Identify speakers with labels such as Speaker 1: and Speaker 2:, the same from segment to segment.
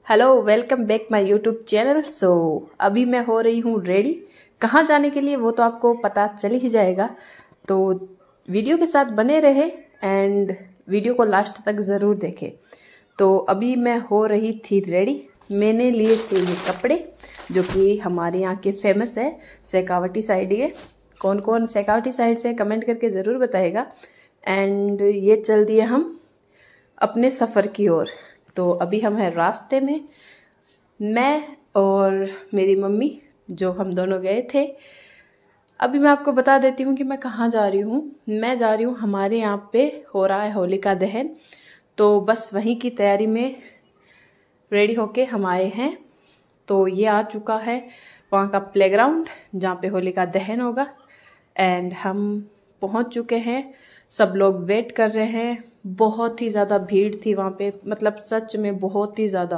Speaker 1: Hello, welcome back my YouTube channel. अभी मैं हो रही हूँ रेडी। कहाँ जाने के लिए वो तो आपको पता चल ही जाएगा, तो वीडियो के साथ बने रहे एंड वीडियो को लास्ट तक ज़रूर देखें। तो अभी मैं हो रही थी रेडी। मैंने लिए थे ये कपड़े जो कि हमारे यहाँ के फेमस है, शेखावटी साइड। ये कौन कौन शेखावटी साइड से कमेंट करके ज़रूर बताएगा। एंड ये चल दिए हम अपने सफ़र की ओर। तो अभी हम हैं रास्ते में, मैं और मेरी मम्मी, जो हम दोनों गए थे। अभी मैं आपको बता देती हूँ कि मैं कहाँ जा रही हूँ। मैं जा रही हूँ, हमारे यहाँ पे हो रहा है होलिका दहन, तो बस वहीं की तैयारी में रेडी होके हम आए हैं। तो ये आ चुका है वहाँ का प्लेग्राउंड जहाँ पे होलिका दहन होगा एंड हम पहुँच चुके हैं। सब लोग वेट कर रहे हैं। बहुत ही ज़्यादा भीड़ थी वहाँ पे, मतलब सच में बहुत ही ज़्यादा।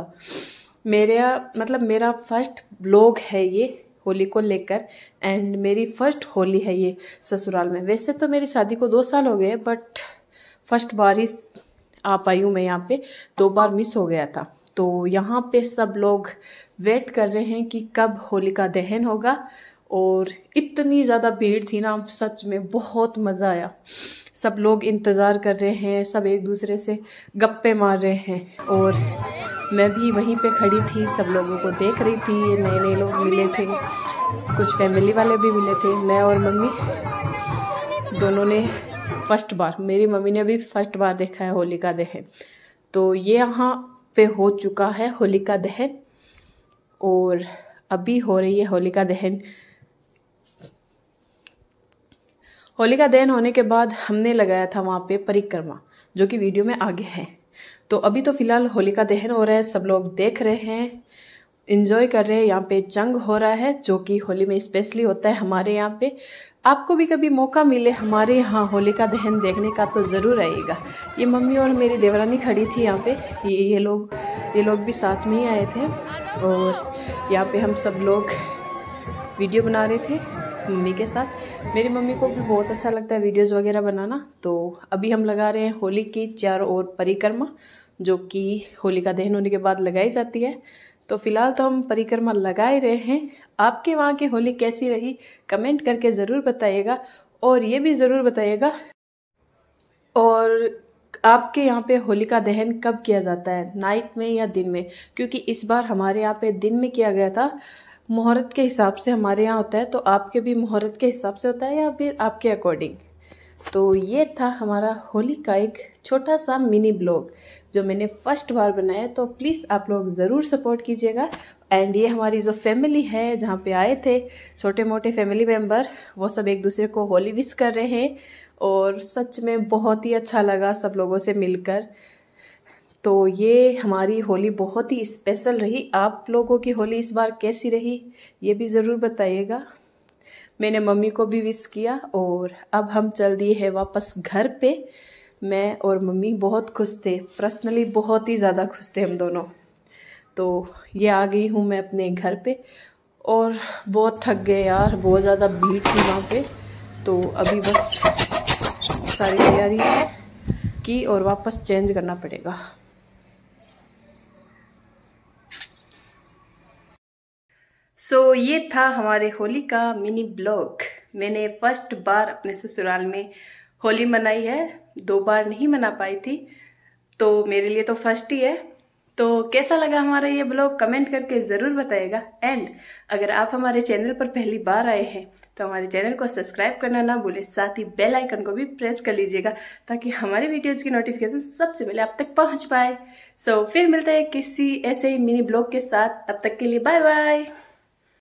Speaker 1: मेरा फर्स्ट व्लॉग है ये होली को लेकर एंड मेरी फर्स्ट होली है ये ससुराल में। वैसे तो मेरी शादी को 2 साल हो गए, बट फर्स्ट बार ही आ पाई हूँ मैं यहाँ पे। 2 बार मिस हो गया था। तो यहाँ पे सब लोग वेट कर रहे हैं कि कब होलिका दहन होगा। और इतनी ज़्यादा भीड़ थी ना, सच में बहुत मज़ा आया। सब लोग इंतज़ार कर रहे हैं, सब एक दूसरे से गप्पे मार रहे हैं और मैं भी वहीं पे खड़ी थी, सब लोगों को देख रही थी। नए नए लोग मिले थे, कुछ फैमिली वाले भी मिले थे। मैं और मम्मी दोनों ने फर्स्ट बार, मेरी मम्मी ने भी फर्स्ट बार देखा है होलिका दहन। तो ये यहाँ पे हो चुका है होलिका दहन और अभी हो रही है होलिका दहन। होलिका दहन होने के बाद हमने लगाया था वहाँ पे परिक्रमा, जो कि वीडियो में आगे है। तो अभी तो फिलहाल होलिका दहन हो रहा है, सब लोग देख रहे हैं, एंजॉय कर रहे हैं। यहाँ पे जंग हो रहा है जो कि होली में स्पेशली होता है हमारे यहाँ पे। आपको भी कभी मौका मिले हमारे यहाँ होलिका दहन देखने का तो ज़रूर आइएगा। ये मम्मी और मेरी देवरानी खड़ी थी यहाँ पे, ये लोग भी साथ में ही आए थे और यहाँ पे हम सब लोग वीडियो बना रहे थे मम्मी के साथ। मेरी मम्मी को भी बहुत अच्छा लगता है वीडियोस वगैरह बनाना। तो अभी हम लगा रहे हैं होली की चारों ओर परिक्रमा, जो कि होलिका दहन होने के बाद लगाई जाती है। तो फिलहाल तो हम परिक्रमा लगा ही रहे हैं। आपके वहाँ की होली कैसी रही कमेंट करके ज़रूर बताइएगा और ये भी ज़रूर बताइएगा और आपके यहाँ पे होलिका दहन कब किया जाता है, नाइट में या दिन में? क्योंकि इस बार हमारे यहाँ पे दिन में किया गया था। मुहूर्त के हिसाब से हमारे यहाँ होता है, तो आपके भी मुहूर्त के हिसाब से होता है या फिर आपके अकॉर्डिंग? तो ये था हमारा होली का एक छोटा सा मिनी ब्लॉग जो मैंने फर्स्ट बार बनाया। तो प्लीज़ आप लोग ज़रूर सपोर्ट कीजिएगा। एंड ये हमारी जो फैमिली है जहाँ पे आए थे छोटे मोटे फैमिली मेम्बर, वो सब एक दूसरे को होली विश कर रहे हैं और सच में बहुत ही अच्छा लगा सब लोगों से मिलकर। तो ये हमारी होली बहुत ही स्पेशल रही। आप लोगों की होली इस बार कैसी रही ये भी ज़रूर बताइएगा। मैंने मम्मी को भी विश किया और अब हम चल दिए हैं वापस घर पे। मैं और मम्मी बहुत खुश थे, पर्सनली बहुत ही ज़्यादा खुश थे हम दोनों। तो ये आ गई हूँ मैं अपने घर पे और बहुत थक गए यार, बहुत ज़्यादा भीड़ थी वहाँ पे। तो अभी बस सारी तैयारी की और वापस चेंज करना पड़ेगा। ये था हमारे होली का मिनी ब्लॉग। मैंने फर्स्ट बार अपने ससुराल में होली मनाई है, 2 बार नहीं मना पाई थी, तो मेरे लिए तो फर्स्ट ही है। तो कैसा लगा हमारा ये ब्लॉग कमेंट करके ज़रूर बताइएगा। एंड अगर आप हमारे चैनल पर पहली बार आए हैं तो हमारे चैनल को सब्सक्राइब करना ना भूलें, साथ ही बेल आइकन को भी प्रेस कर लीजिएगा ताकि हमारी वीडियोज़ की नोटिफिकेशन सबसे पहले आप तक पहुँच पाए। फिर मिलते हैं किसी ऐसे ही मिनी ब्लॉग के साथ। तब तक के लिए बाय बाय।